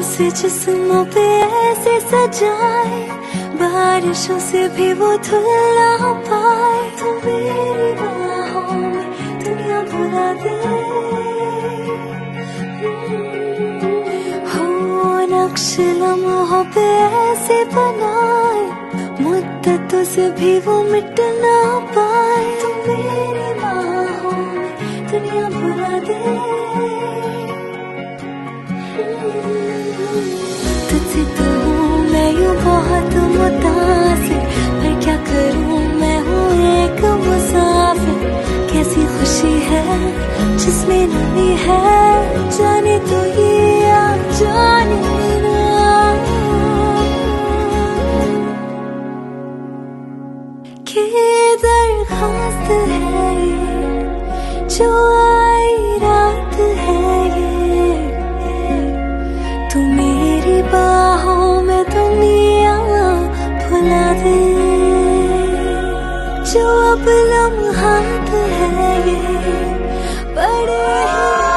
से जिस्मों पे ऐसे सजाए, बारिशों से भी वो धुल ना पाए। तो मेरी बाहों में दुनिया भुला दे, हो नक्श लम्हों पे ऐसे बनाए, मुद्दतों से भी वो मिट ना पाए। तो मेरी बाहों में दुनिया भुला दे। तुझसे तो हूँ मैं यूँ बहुत मुतासिर, पर क्या करूँ मैं हूँ एक मुसाफिर। कैसी खुशी है जिसमें नमी है, जाने तो ये या जाने ना। कि दरख्वास्त है ये जो आई रात है ये, तू मेरी बाहों में दुनिया भुला दे। जो अब लम्हात है ये बड़े